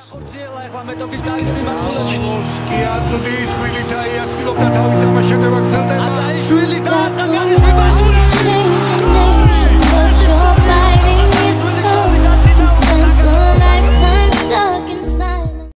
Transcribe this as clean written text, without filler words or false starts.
ხორციელა ახლა მეტოქის კარის მიმართულებით. ლოსკი აწუდის ხვილით აიასtildeობდა თავი თამაშებდა გაგზავნა